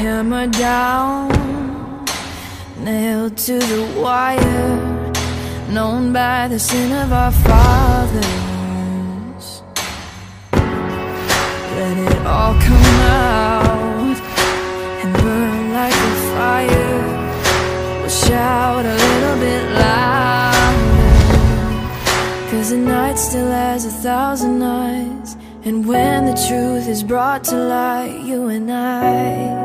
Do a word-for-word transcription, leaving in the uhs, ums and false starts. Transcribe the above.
hammer down, nailed to the wire, known by the sin of our fathers. Let it all come out and burn like a fire. We'll shout a little bit louder, 'cause the night still has a thousand eyes. And when the truth is brought to light, you and I